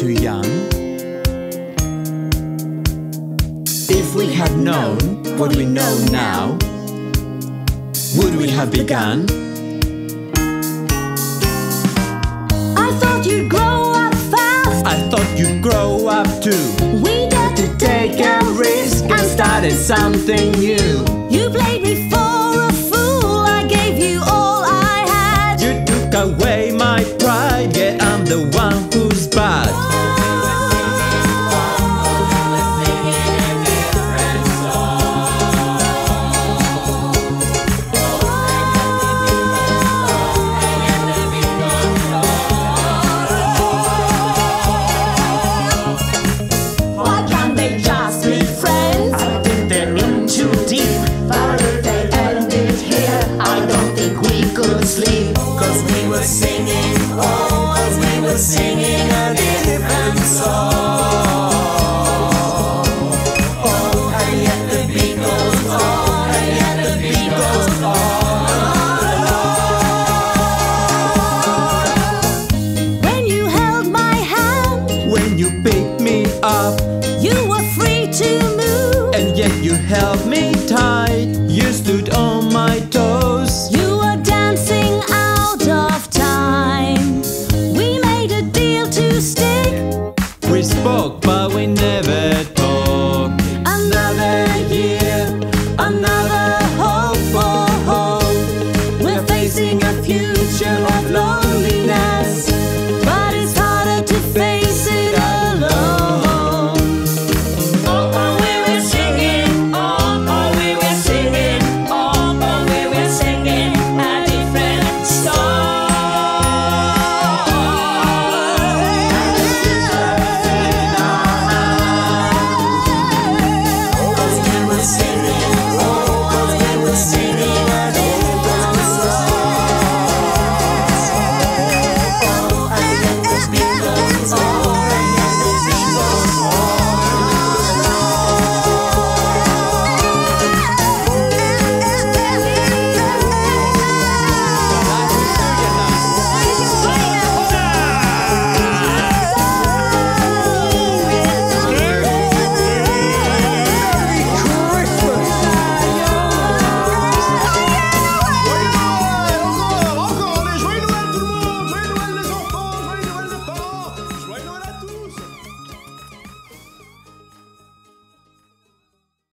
too young. If we had known what we know now, would we have begun? I thought you'd grow up fast. I thought you'd grow up too. We dared to Take a risk and started something new. You played me for a fool. I gave you all I had. You took away my pride, yet I'm the one who's bad. Why can't they just be friends? I think they're in too deep. But if they ended here, I don't think we could sleep. 'Cause we were singing, oh, 'cause we were singing a different song. Oh, and yet the beat goes on, and yet the beat goes on. When you held my hand, When you picked me up, you were free to move. and yet you held me tight. You stood on my toes. You were dancing out of time. We made a deal to stick. We spoke, but we never talked. Another year, another